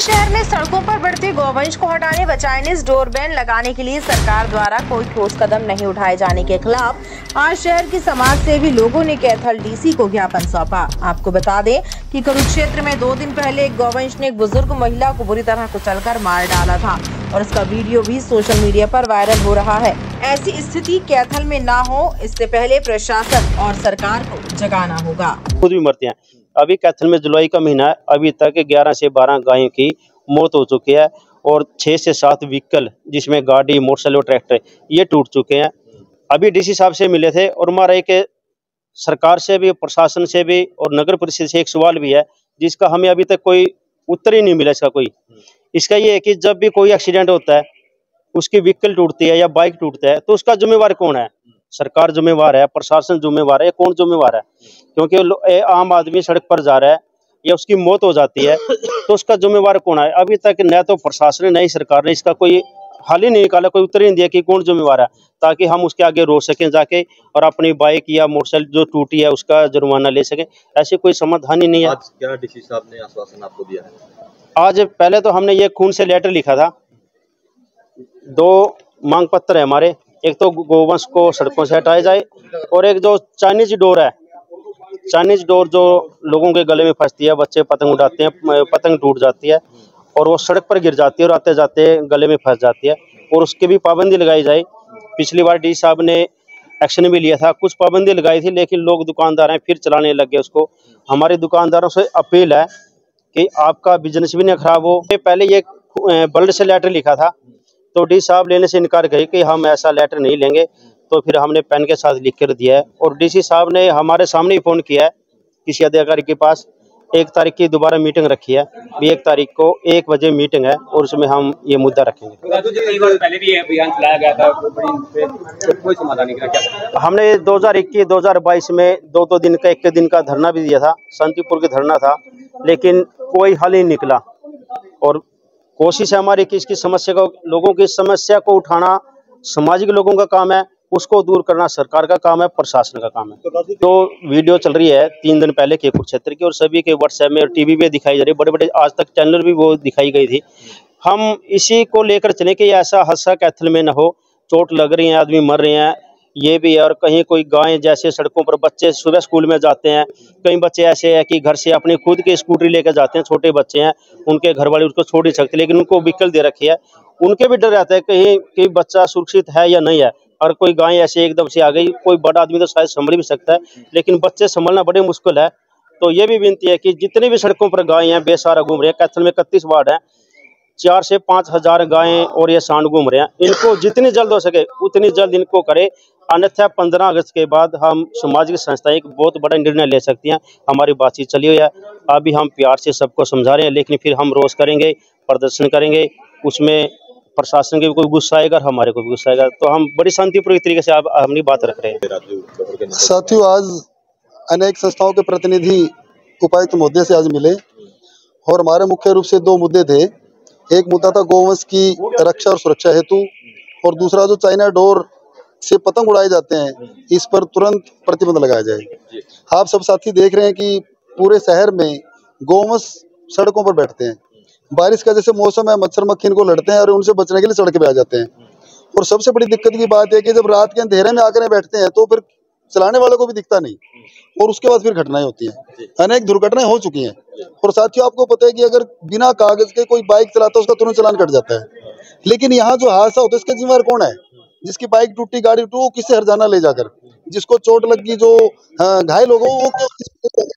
शहर में सड़कों पर बढ़ते गौवंश को हटाने व चाइनीज डोर बैन लगाने के लिए सरकार द्वारा कोई ठोस कदम नहीं उठाए जाने के खिलाफ आज शहर की समाज सेवी लोगों ने कैथल डीसी को ज्ञापन सौंपा। आपको बता दें कि कुरुक्षेत्र में 2 दिन पहले एक गौवंश ने एक बुजुर्ग महिला को बुरी तरह कुचलकर मार डाला था और इसका वीडियो भी सोशल मीडिया पर वायरल हो रहा है। ऐसी स्थिति कैथल में ना हो, इससे पहले प्रशासन और सरकार को जगाना होगा। खुद भी मरते हैं। अभी कैथल में जुलाई का महीना है, अभी तक 11 से 12 गायों की मौत हो चुकी है और 6 से 7 व्हीकल जिसमें गाड़ी, मोटरसाइकिल और ट्रैक्टर ये टूट चुके हैं। अभी डीसी साहब से मिले थे और हमारा एक सरकार से भी, प्रशासन से भी और नगर परिषद से एक सवाल भी है जिसका हमें अभी तक कोई उत्तर ही नहीं मिला। इसका ये है कि जब भी कोई एक्सीडेंट होता है, उसकी व्हीकल टूटती है या बाइक टूटता है तो उसका जिम्मेवार कौन है? सरकार जिम्मेवार है, प्रशासन जिम्मेवार है, कौन जिम्मेवार है? क्योंकि आम आदमी सड़क पर जा रहा है या उसकी मौत हो जाती है तो उसका जिम्मेवार कौन है? अभी तक न तो प्रशासन ने, न ही सरकार ने इसका कोई हल ही नहीं निकाला, कोई उत्तर ही नहीं दिया कि कौन जिम्मेवार है, ताकि हम उसके आगे रोक सकें जाके और अपनी बाइक या मोटरसाइकिल जो टूटी है उसका जुर्माना ले सकें। ऐसे कोई समाधान ही नहीं है। आज क्या डीसी साहब ने आश्वासन आपको दिया है? आज पहले तो हमने ये खून से लेटर लिखा था। 2 मांग पत्र है हमारे। एक तो गोवंश को सड़कों से हटाया जाए और एक जो चाइनीज डोर है, चाइनीज डोर जो लोगों के गले में फंसती है, बच्चे पतंग उड़ाते हैं, पतंग टूट जाती है और वो सड़क पर गिर जाती है और आते जाते गले में फंस जाती है और उसकी भी पाबंदी लगाई जाए। पिछली बार डी साहब ने एक्शन भी लिया था, कुछ पाबंदी लगाई थी, लेकिन लोग दुकानदार हैं फिर चलाने लग गए उसको। हमारे दुकानदारों से अपील है कि आपका बिजनेस भी नहीं खराब हो। पहले ये बल्ड से लेटर लिखा था तो डी साहब लेने से इनकार करे कि हम ऐसा लेटर नहीं लेंगे, तो फिर हमने पेन के साथ लिख कर दिया है और डीसी साहब ने हमारे सामने ही फोन किया है किसी अधिकारी के पास। 1 तारीख की दोबारा मीटिंग रखी है, 1 तारीख को 1 बजे मीटिंग है और उसमें हम ये मुद्दा रखेंगे। पहले भी ये अभियान चलाया गया था, कोई समाधान नहीं किया। हमने 2021-2022 में 2 दिन का 1 दिन का धरना भी दिया था, शांतिपुर का धरना था, लेकिन कोई हल नहीं निकला। और कोशिश है हमारी कि इसकी समस्या को, लोगों की समस्या को उठाना सामाजिक लोगों का काम है, उसको दूर करना सरकार का काम है, प्रशासन का काम है। तो वीडियो चल रही है 3 दिन पहले के कुरुक्षेत्र की और सभी के व्हाट्सएप में और टीवी पे दिखाई जा रही है, बड़े बड़े आज तक चैनल भी वो दिखाई गई थी। हम इसी को लेकर चले कि ऐसा हादसा कैथल में न हो, चोट लग रही है, आदमी मर रहे हैं, ये भी है। और कहीं कोई गाय जैसे सड़कों पर बच्चे सुबह स्कूल में जाते हैं, कई बच्चे ऐसे हैं कि घर से अपनी खुद की स्कूटरी लेकर जाते हैं, छोटे बच्चे हैं, उनके घर वाले उसको छोड़ ही सकते, लेकिन उनको व्हीकल दे रखी है, उनके भी डर रहता है कहीं कि बच्चा सुरक्षित है या नहीं है। और कोई गाय ऐसे एकदम से आ गई, कोई बड़ा आदमी तो शायद संभल भी सकता है, लेकिन बच्चे संभलना बड़े मुश्किल है। तो ये भी विनती है कि जितनी भी सड़कों पर गाय हैं बेसहारा घूम रहे हैं, कैथल में 31 वार्ड है, 4 से 5 हजार गायें और ये सांड घूम रहे हैं, इनको जितनी जल्द हो सके उतनी जल्द इनको करे, अन्यथा 15 अगस्त के बाद हम सामाजिक संस्थाएं एक बहुत बड़ा निर्णय ले सकती हैं। हमारी बातचीत चली हुई है, अभी हम प्यार से सबको समझा रहे हैं, लेकिन फिर हम रोष करेंगे, प्रदर्शन करेंगे, उसमें प्रशासन के भी कोई गुस्सा आएगा, हमारे को भी गुस्सा आएगा। तो हम बड़ी शांतिपूर्ण तरीके से अपनी बात रख रहे हैं। साथियों, आज अनेक संस्थाओं के प्रतिनिधि उपायुक्त महोदय से आज मिले और हमारे मुख्य रूप से 2 मुद्दे थे। एक मुद्दा था गौवंश की रक्षा और सुरक्षा हेतु, और दूसरा जो चाइना डोर से पतंग उड़ाए जाते हैं इस पर तुरंत प्रतिबंध लगाया जाए। आप सब साथी देख रहे हैं कि पूरे शहर में गौवंश सड़कों पर बैठते हैं। बारिश का जैसे मौसम है, मच्छर मक्खी इनको लड़ते हैं और उनसे बचने के लिए सड़क पे आ जाते हैं। और सबसे बड़ी दिक्कत की बात है कि जब रात के अंधेरे में आकर बैठते हैं तो फिर चलाने वालों को भी दिखता नहीं और उसके बाद फिर घटनाएं होती हैं। अनेक दुर्घटनाएं हो चुकी हैं। और साथियों, आपको पता है कि अगर बिना कागज के कोई बाइक चलाता है उसका तुरंत चालान कट जाता है, लेकिन यहाँ जो हादसा होता है इसका जिम्मेदार कौन है? जिसकी बाइक टूटी, गाड़ी टूटी, वो किससे हरजाना ले जाकर, जिसको चोट लगी, जो घायल हो गए, वो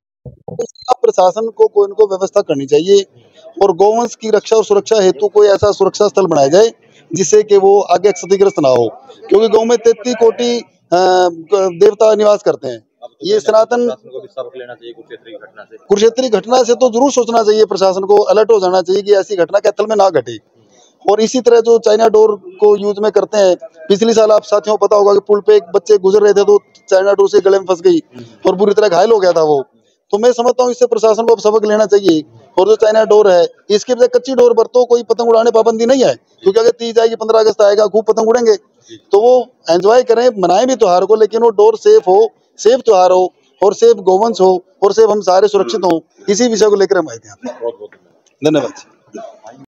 प्रशासन को कोई इनको व्यवस्था करनी चाहिए और गौवंश की रक्षा और सुरक्षा हेतु कोई ऐसा सुरक्षा स्थल बनाया जाए जिससे कि वो आगे क्षतिग्रस्त ना हो, क्योंकि गांव में 33 कोटि देवता निवास करते हैं। ये सनातन कुरुक्षेत्री घटना से तो जरूर सोचना चाहिए, प्रशासन को अलर्ट हो जाना चाहिए कि ऐसी घटना कैथल में ना घटे। और इसी तरह जो चाइना डोर को यूज में करते हैं, पिछली साल आप साथियों को पता होगा कि पुल पे एक बच्चे गुजर रहे थे तो चाइना डोर से गले में फंस गई और बुरी तरह घायल हो गया था वो। तो मैं समझता हूँ इससे प्रशासन को अब सबक लेना चाहिए। और जो चाइना डोर है इसके बजाय कच्ची डोर बरतो, कोई पतंग उड़ाने पाबंदी नहीं है, क्योंकि अगर 30 आएगी, 15 अगस्त आएगा, खूब पतंग उड़ेंगे, तो वो एंजॉय करें, मनाएं भी त्योहार को, लेकिन वो डोर सेफ हो, सेफ त्योहार हो और सेफ गौवंश हो और सेफ हम सारे सुरक्षित हो। इसी विषय को लेकर हम आए थे। धन्यवाद।